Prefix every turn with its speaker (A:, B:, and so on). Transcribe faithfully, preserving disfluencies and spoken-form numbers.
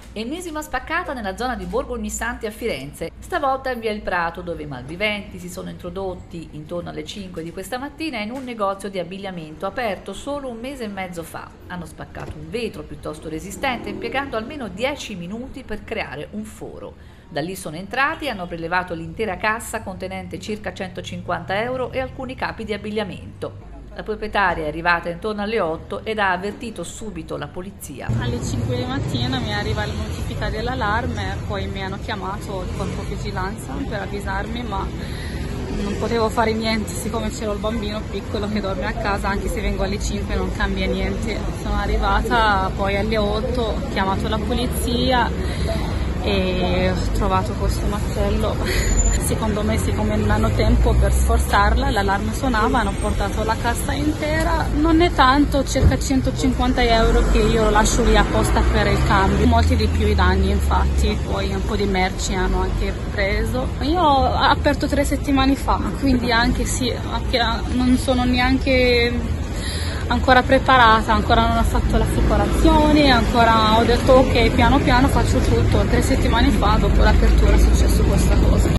A: Ennesima spaccata nella zona di Borgo Ognissanti a Firenze, stavolta in via Il Prato, dove i malviventi si sono introdotti intorno alle cinque di questa mattina in un negozio di abbigliamento aperto solo un mese e mezzo fa. Hanno spaccato un vetro piuttosto resistente, impiegando almeno dieci minuti per creare un foro. Da lì sono entrati e hanno prelevato l'intera cassa contenente circa centocinquanta euro e alcuni capi di abbigliamento. La proprietaria è arrivata intorno alle otto ed ha avvertito subito la polizia.
B: Alle cinque di mattina mi arriva la notifica dell'allarme, poi mi hanno chiamato il corpo vigilanza per avvisarmi, ma non potevo fare niente siccome c'era il bambino piccolo che dorme a casa, anche se vengo alle cinque non cambia niente. Sono arrivata poi alle otto, ho chiamato la polizia e ho trovato questo macello. Secondo me, siccome non hanno tempo per sforzarla, l'allarme suonava, hanno portato la cassa intera, non è tanto, circa centocinquanta euro che io lo lascio lì apposta per il cambio. Molti di più i danni, infatti, poi un po' di merci hanno anche preso. Io ho aperto tre settimane fa, quindi anche sì, non sono neanche ancora preparata, ancora non ho fatto l'assicurazione, ancora ho detto ok, piano piano faccio tutto. Tre settimane fa, dopo l'apertura, è successo questa cosa.